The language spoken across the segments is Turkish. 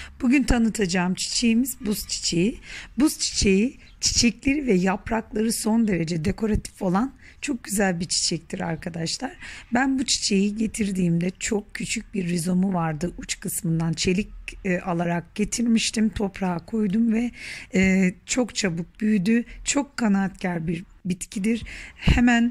Bugün tanıtacağım çiçeğimiz buz çiçeği. Buz çiçeği çiçekleri ve yaprakları son derece dekoratif olan çok güzel bir çiçektir arkadaşlar. Ben bu çiçeği getirdiğimde çok küçük bir rizomu vardı. Uç kısmından çelik alarak getirmiştim. Toprağa koydum ve çok çabuk büyüdü. Çok kanaatkar bir bitkidir. Hemen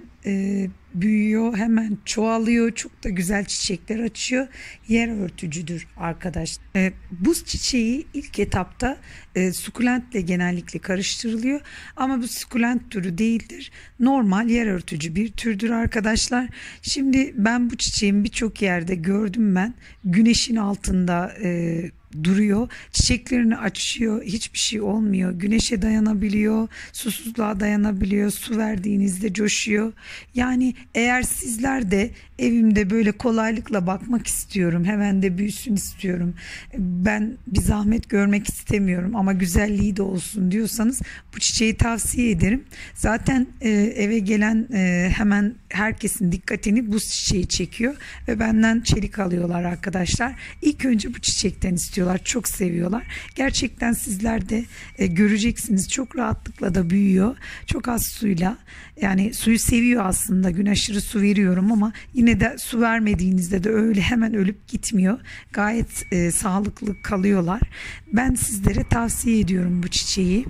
büyüyor, hemen çoğalıyor. Çok da güzel çiçekler açıyor. Yer örtücüdür arkadaşlar. Buz çiçeği ilk etapta sukulentle genellikle karıştırılıyor. Ama bu sukulent türü değildir. Normal yer örtücü bir türdür arkadaşlar. Şimdi ben bu çiçeğin birçok yerde gördüm ben. Güneşin altında duruyor. Çiçeklerini açıyor. Hiçbir şey olmuyor. Güneşe dayanabiliyor. Susuzluğa dayanabiliyor. Su verdiğinizde coşuyor. Yani eğer sizler de evimde böyle kolaylıkla bakmak istiyorum, hemen de büyüsün istiyorum, ben bir zahmet görmek istemiyorum ama güzelliği de olsun diyorsanız bu çiçeği tavsiye ederim. Zaten eve gelen hemen herkesin dikkatini bu çiçeği çekiyor ve benden çelik alıyorlar arkadaşlar. İlk önce bu çiçekten istiyorlar. Çok seviyorlar. Gerçekten sizler de göreceksiniz. Çok rahatlıkla da büyüyor. Çok az suyla. Yani suyu seviyor aslında. Gün aşırı su veriyorum ama yine de su vermediğinizde de öyle hemen ölüp gitmiyor. Gayet sağlıklı kalıyorlar. Ben sizlere tavsiye ediyorum bu çiçeği.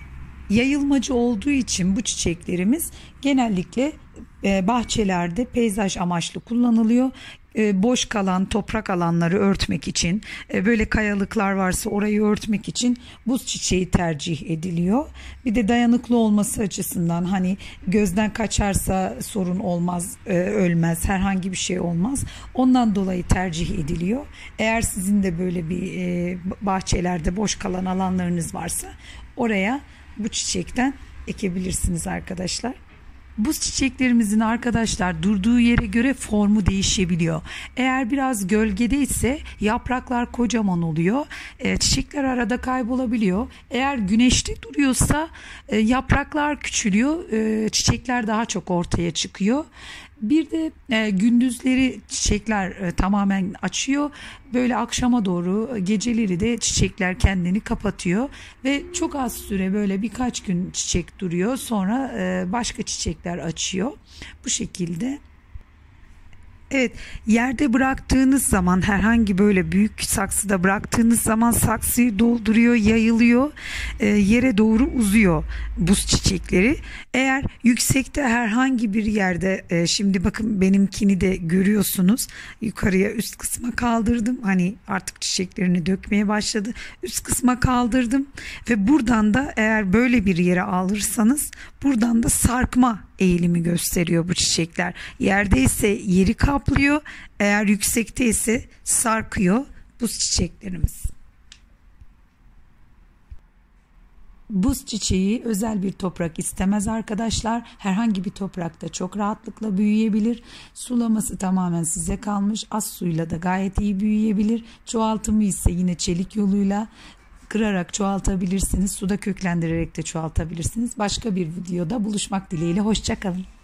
Yayılmacı olduğu için bu çiçeklerimiz genellikle bahçelerde peyzaj amaçlı kullanılıyor. Boş kalan toprak alanları örtmek için, böyle kayalıklar varsa orayı örtmek için buz çiçeği tercih ediliyor. Bir de dayanıklı olması açısından, hani gözden kaçarsa sorun olmaz, ölmez, herhangi bir şey olmaz. Ondan dolayı tercih ediliyor. Eğer sizin de böyle bir bahçelerde boş kalan alanlarınız varsa oraya bu çiçekten ekebilirsiniz arkadaşlar. Buz çiçeklerimizin arkadaşlar durduğu yere göre formu değişebiliyor. Eğer biraz gölgede ise yapraklar kocaman oluyor. Çiçekler arada kaybolabiliyor. Eğer güneşte duruyorsa yapraklar küçülüyor. Çiçekler daha çok ortaya çıkıyor. Bir de gündüzleri çiçekler tamamen açıyor. Böyle akşama doğru geceleri de çiçekler kendini kapatıyor ve çok az süre, böyle birkaç gün çiçek duruyor. Sonra başka çiçekler açıyor. Bu şekilde. Evet, yerde bıraktığınız zaman, herhangi böyle büyük saksıda bıraktığınız zaman saksıyı dolduruyor, yayılıyor, yere doğru uzuyor buz çiçekleri. Eğer yüksekte herhangi bir yerde, şimdi bakın benimkini de görüyorsunuz, yukarıya üst kısma kaldırdım, hani artık çiçeklerini dökmeye başladı, üst kısma kaldırdım ve buradan da eğer böyle bir yere alırsanız buradan da sarkma eğilimi gösteriyor bu çiçekler. Yerde ise yeri kaplıyor, eğer yüksekte ise sarkıyor buz çiçeklerimiz. Buz çiçeği özel bir toprak istemez arkadaşlar. Herhangi bir toprakta çok rahatlıkla büyüyebilir. Sulaması tamamen size kalmış. Az suyla da gayet iyi büyüyebilir. Çoğaltımı ise yine çelik yoluyla kırarak çoğaltabilirsiniz. Suda köklendirerek de çoğaltabilirsiniz. Başka bir videoda buluşmak dileğiyle. Hoşça kalın.